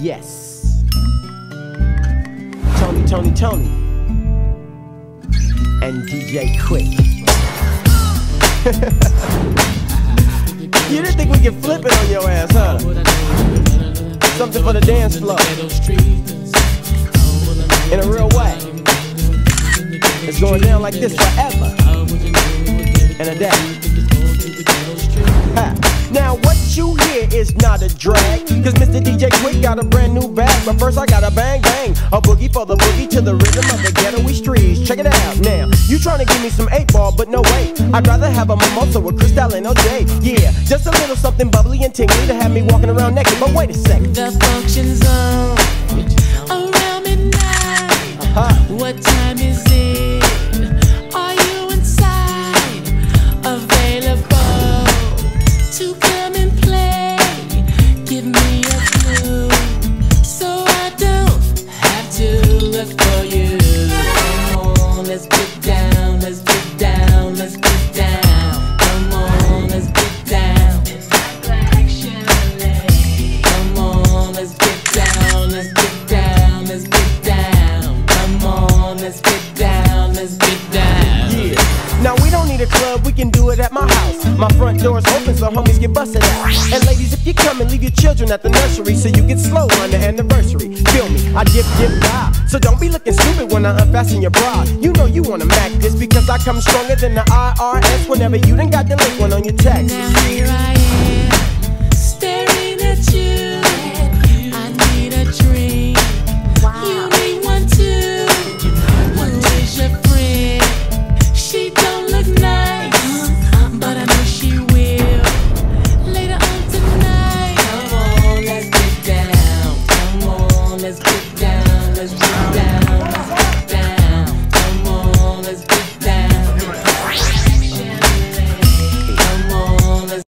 Yes. Tony, and DJ Quick. You didn't think we could flip it on your ass, huh? Something for the dance floor. In a real way. It's going down like this forever and a day. Now what you hear is not a drag, cause Mr. DJ Quick got a brand new bag. But first I gotta bang bang, a boogie for the boogie to the rhythm of the ghetto-y streets. Check it out now, you tryna give me some 8-ball, but no way. I'd rather have a mimosa with Cristal and OJ. Yeah, just a little something bubbly and tingly to have me walking around naked. But wait a second, the function's on around midnight. What time is it? Are you inside? Available to come and play? Give me a clue so I don't have to look for you. Come on, let's get down, let's get down, let's get down. Come on, let's get down. Come on, let's get down, let's get down, let's get down. Come on, let's get down, let's get down. yeah. Now we don't need a club, we can do it at my house. My front door's open so homies get busted out. And ladies, if you come and leave your children at the nursery so you get slow on the anniversary. Feel me, I dip, die. So don't be looking stupid when I unfasten your bra. You know you wanna mac this because I come stronger than the IRS whenever you done got the link one on your text. Now here I